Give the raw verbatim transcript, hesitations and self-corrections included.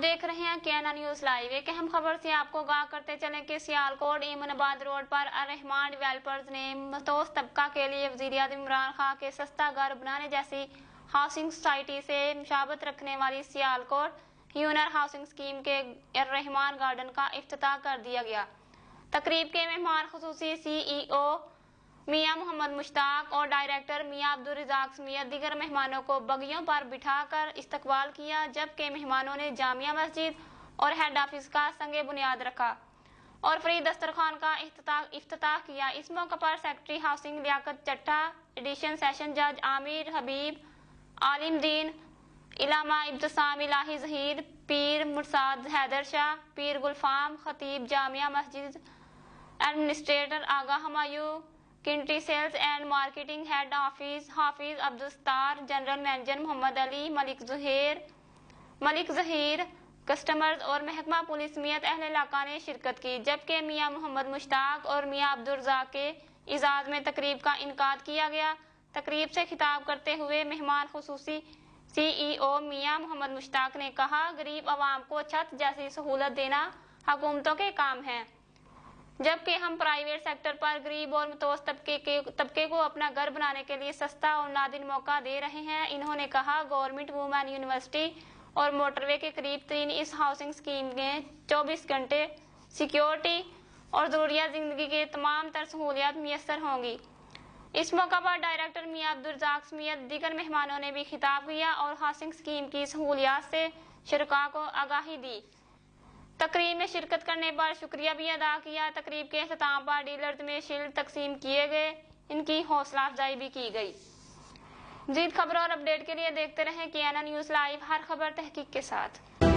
دیکھ رہے ہیں کینا نیوز لائیو۔ ایک اہم خبر سے آپ کو آگاہ کرتے چلیں کہ سیالکوٹ ایمن آباد روڈ پر الرحمان ڈیولپرز نے متوسط طبقہ کے لیے وزیر اعظم عمران خان کے سستا گھر بنانے جیسی ہاؤسنگ سوسائٹی سے مشابہت رکھنے والی سیالکوٹ یونر ہاؤسنگ اسکیم کے الرحمان گارڈن کا افتتاح کر دیا گیا۔ تقریب کے مہمان خصوصی سی ای او میاں محمد مشتاق اور ڈائریکٹر میاں عبدالرزاق سمیت دیگر مہمانوں کو بگیوں پر بٹھا کر استقبال کیا، جبکہ مہمانوں نے جامع مسجد اور ہیڈ آفس کا سنگ بنیاد رکھا اور فرید دسترخوان کا افتتاح کیا۔ اس موقع پر secretary housing Liaquat Chattha, additional session جج عامر حبیب، عالم دین علامہ ابتسام الہی ظہیر، پیر مرشد حیدر شاہ، پیر گلفام، خطیب جامع مسجد، administrator Agha Humayun, country sales and marketing head office Hafiz Abdul Sattar, general manager Muhammad Ali, Malik Zaheer Malik Zaheer customers اور محکمہ پولیس سمیت اہل علاقہ نے شرکت کی، جبکہ میاں محمد مشتاق اور میاں عبدالرزاق کے اعزاز میں تقریب کا انعقاد کیا گیا۔ تقریب سے خطاب کرتے ہوئے مہمان خصوصی سی ای او میاں محمد مشتاق نے کہا، غریب عوام کو چھت جیسی سہولت دینا حکومتوں کے کام ہے، جبکہ ہم پرائیویٹ سیکٹر پر غریب اور متوسط طبقے کو اپنا گھر بنانے کے لیے سستا اور نادر موقع دے رہے ہیں۔ انہوں نے کہا، گورنمنٹ وومن یونیورسٹی اور موٹر وے کے قریب ترین اس ہاؤسنگ اسکیم میں چوبیس گھنٹے سیکیورٹی اور ضروریات زندگی کے تمام تر سہولیات میسر ہوں گی۔ اس موقع پر ڈائریکٹر میاں عبدالرزاق سمیت دیگر مہمانوں نے بھی خطاب کیا اور ہاؤسنگ اسکیم کی سہولیات سے شرکاء کو آگاہی دی۔ تقریب میں شرکت کرنے پر شکریہ بھی ادا کیا۔ تقریب کے اختتام پر ڈیلرز میں شیلڈ تقسیم کیے گئے، ان کی حوصلہ افزائی بھی کی گئی۔ مزید خبروں اور اپڈیٹ کے لیے دیکھتے رہیں کینا نیوز لائیو، ہر خبر تحقیق کے ساتھ۔